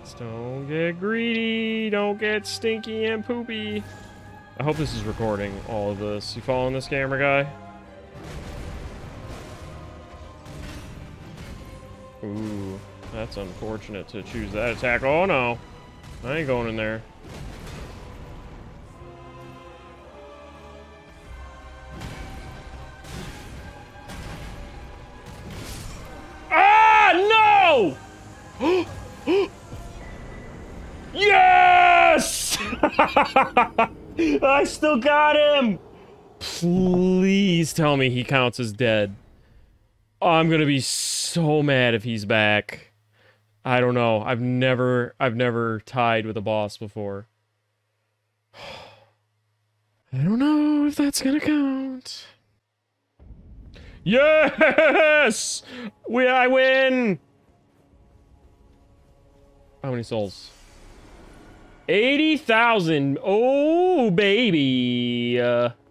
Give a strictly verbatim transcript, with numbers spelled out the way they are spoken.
Don't get greedy. Don't get stinky and poopy. I hope this is recording all of this. You following this camera guy? Ooh, that's unfortunate to choose that attack. Oh no, I ain't going in there. Ah, no! Yes! I still got him! Please tell me he counts as dead. I'm gonna be so mad if he's back. I don't know. I've never, I've never tied with a boss before. I don't know if that's gonna count. Yes! We, I win! How many souls? eighty thousand. Oh, baby. Uh,